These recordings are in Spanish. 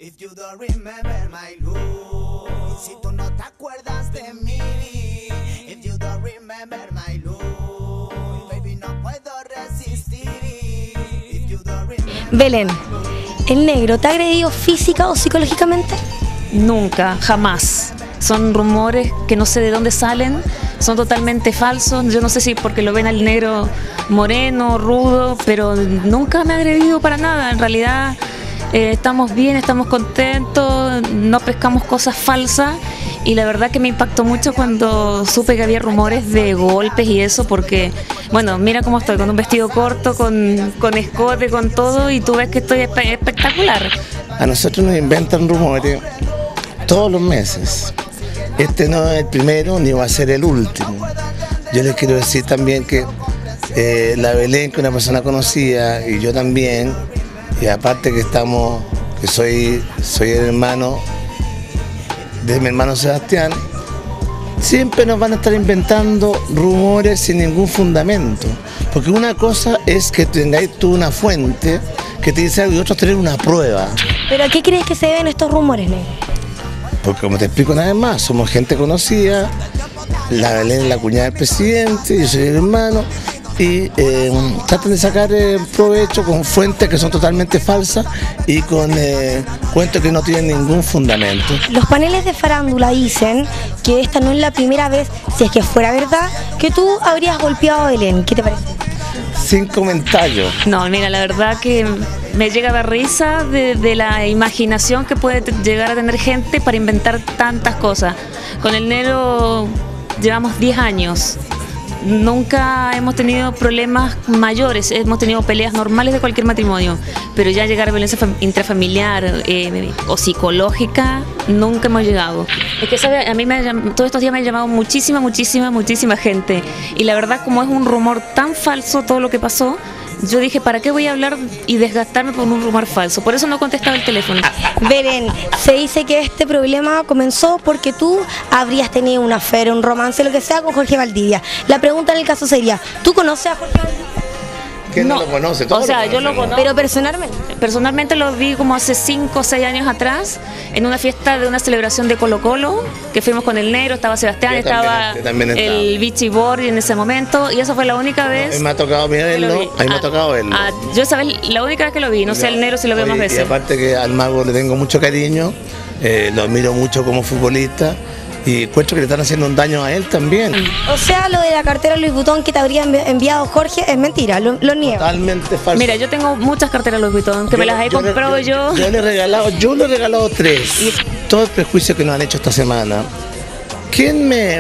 If you don't remember my look, y si tú no te acuerdas de mí, if you don't remember my look, baby no puedo resistir. If you don't remember Belén, ¿el negro te ha agredido física o psicológicamente? Nunca, jamás. Son rumores que no sé de dónde salen, son totalmente falsos. Yo no sé si porque lo ven al negro moreno, rudo, pero nunca me ha agredido para nada. En realidad estamos bien, estamos contentos, no pescamos cosas falsas. Y la verdad que me impactó mucho cuando supe que había rumores de golpes y eso, porque, bueno, mira cómo estoy, con un vestido corto, con escote, con todo, y tú ves que estoy espectacular. A nosotros nos inventan rumores todos los meses. Este no es el primero ni va a ser el último. Yo les quiero decir también que la Belén, que es una persona conocida, y yo también, y aparte que soy el hermano de mi hermano Sebastián, siempre nos van a estar inventando rumores sin ningún fundamento. Porque una cosa es que tengáis tú una fuente que te dice algo y otros tener una prueba. ¿Pero a qué crees que se deben estos rumores, negro? Porque como te explico una vez más, somos gente conocida, la Belén es la cuñada del presidente, yo soy el hermano, y tratan de sacar provecho con fuentes que son totalmente falsas y con cuentos que no tienen ningún fundamento. Los paneles de farándula dicen que esta no es la primera vez, si es que fuera verdad, que tú habrías golpeado a Belén. ¿Qué te parece? Sin comentarios. No, mira, la verdad que me llega a dar risa de la imaginación que puede llegar a tener gente para inventar tantas cosas. Con el negro llevamos 10 años. Nunca hemos tenido problemas mayores, hemos tenido peleas normales de cualquier matrimonio, pero ya llegar a violencia intrafamiliar o psicológica, nunca hemos llegado. Es que, ¿sabe? A mí todos estos días me ha llamado muchísima gente, y la verdad, como es un rumor tan falso todo lo que pasó, yo dije, ¿para qué voy a hablar y desgastarme por un rumor falso? Por eso no contestaba el teléfono. Belén, se dice que este problema comenzó porque tú habrías tenido una affair, un romance, lo que sea, con Jorge Valdivia. La pregunta en el caso sería, ¿tú conoces a Jorge Valdivia? ¿Quién no lo conoce? O sea, yo lo conozco. Pero personalmente. Personalmente lo vi como hace 5 o 6 años atrás, en una fiesta de una celebración de Colo Colo, que fuimos con el negro, estaba Sebastián, estaba el Vichy Borgi en ese momento, y esa fue la única vez. Me ha tocado verlo, a mí me ha tocado verlo. Yo esa vez, la única vez que lo vi, no sé el negro si lo veo más veces. Y aparte que al mago le tengo mucho cariño, lo admiro mucho como futbolista, y encuentro que le están haciendo un daño a él también. O sea, lo de la cartera Louis Vuitton que te habría enviado Jorge es mentira, lo niego. Totalmente falso. Mira, yo tengo muchas carteras Louis Vuitton que me las he comprado yo. Yo le he regalado 3. Y todo el prejuicio que nos han hecho esta semana. ¿Quién me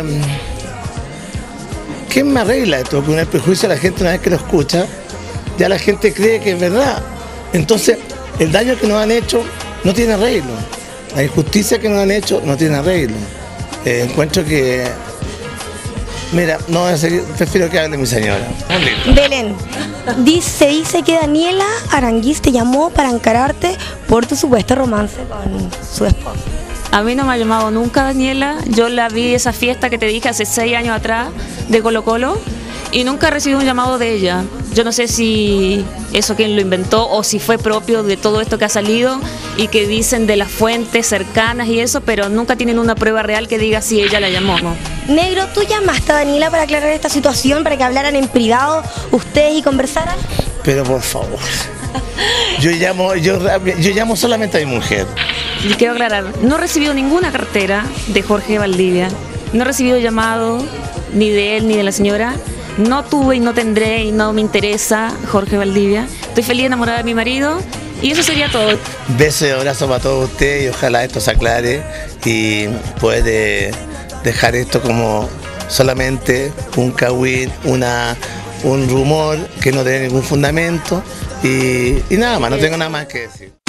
arregla esto? Con el prejuicio la gente, una vez que lo escucha, ya la gente cree que es verdad. Entonces, el daño que nos han hecho no tiene arreglo. La injusticia que nos han hecho no tiene arreglo. Encuentro que, mira, no voy a seguir, prefiero que hable mi señora. Belén, se dice que Daniela Aranguiz te llamó para encararte por tu supuesto romance con su esposo. A mí no me ha llamado nunca Daniela, yo la vi esa fiesta que te dije hace 6 años atrás de Colo Colo, y nunca he recibido un llamado de ella. Yo no sé si eso quién lo inventó o si fue propio de todo esto que ha salido y que dicen de las fuentes cercanas y eso, pero nunca tienen una prueba real que diga si ella la llamó, ¿no? Negro, ¿tú llamaste a Daniela para aclarar esta situación, para que hablaran en privado ustedes y conversaran? Pero por favor, yo llamo solamente a mi mujer. Y quiero aclarar, no he recibido ninguna cartera de Jorge Valdivia, no he recibido llamado ni de él ni de la señora. No tuve y no tendré y no me interesa Jorge Valdivia. Estoy feliz enamorada de mi marido y eso sería todo. Besos y abrazos para todos ustedes y ojalá esto se aclare y puede dejar esto como solamente un cagüín, un rumor que no tiene ningún fundamento y nada más, no tengo nada más que decir.